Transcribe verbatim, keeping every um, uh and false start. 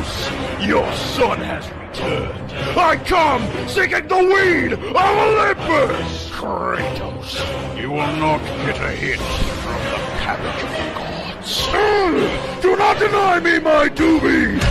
Kratos, your son has returned. I come seeking the weed of Olympus! Kratos, you will not get a hit from the cabbage of the gods. Do not deny me my doobie!